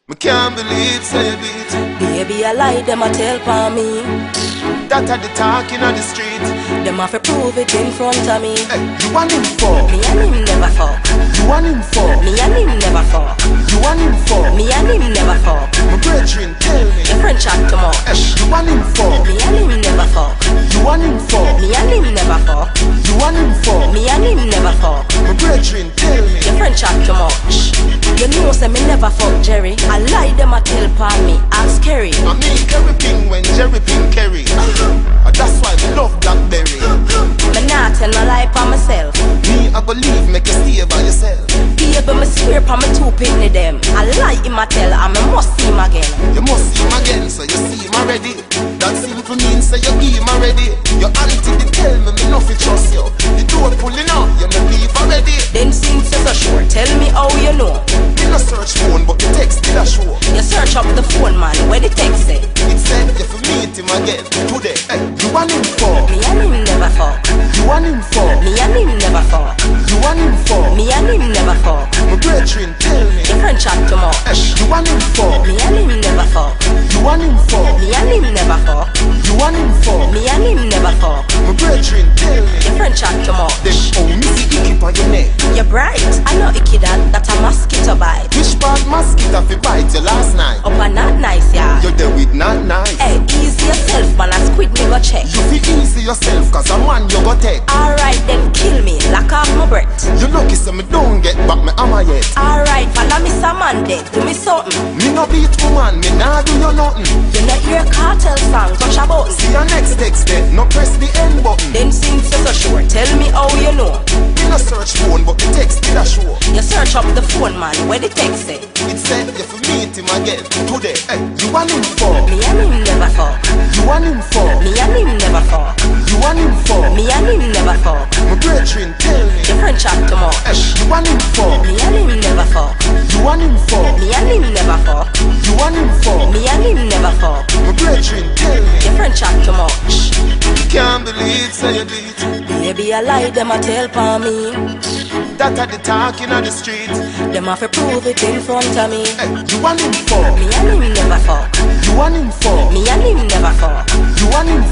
Me can't believe say you beat. Baby, I lie, them a tell for me. That are the talking on the street. Them have to prove it in front of me. Hey, you want him for? Me and him never fuck. You want him for? Me and him never fuck. You want him for? Me and him never fuck. My brethren, tell me. Your friend chat too much. Hey, you want him for? Me and him never fuck. You want him for? Me and him never fuck. You want him for? Me and him never fuck. My brethren, tell me. Your friend chat too much. You know say me never fuck Jerry. I lie, them a tell upon me. Ask Kerry. I mean everything when Jerry Ping carry. That's why we love Blackberry. Me nah tell no lie for myself. Me, I believe, make you stay by yourself. Baby, me swear for me two pitney them. I lie him a tell, and me must see him again. You must see him again, so you see him already. That simple means say you give him already. Your auntie did tell me no fi trust you. The door pulling out, you no leave already. Then since you're so sure, tell me how you know. You no search phone, but the text did a show. You search up the phone, man, where the text say? It said you fi meet him again today. Hey, you want him for? Me and him never fuck. You want him for? Me and him never fuck. You want him for? Me and him never fuck. My brethren, tell me. Your friend chat too much. Hey, you want him for? Me and him never fuck. You want him for? Me and him never fuck. You want him for? Me and him never fuck. My brethren, tell me. Your friend chat too much. Them oh, me see icky on your neck. You're bright. I know icky that a mosquito bite. Which part mosquito fi bite you last night? Up and not nice, yeah. You're there with not nice. Hey, easy yourself, man. A squid me go check. You fi easy yourself, cause a man you go take. Alright, then kill me. Lock off my breath. You lucky so me don't get back me hammer yet. Alright, follow me some man dead. Do me something. Me no beat woman, me nah do you nothing. You not hear cartel song, touch a button. See your next text there, no press the end button. Then since you're so sure, tell me how you know. Me no search phone, but the text did a show. You search up the phone, man, where the text say? It said you fi meet him again today. Hey, you want him for? Me and him never fuck. You want him for? Me and him never fuck. You want him for? Me and him never fuck. My brethren, tell me. Your friend chat too much. Hey, you want him for? Me and him never fuck. You want him for? Me and him never fuck. You want him for? Me and him never fuck. My brethren, tell me. Your friend chat too much. Can't believe say you beat. Baby, I lie, them a tell for me. That are the talking on the street. Them have to prove it in front of me. Hey, you want him for? Me and him never fuck. You want him for? Me and him never fuck. You want him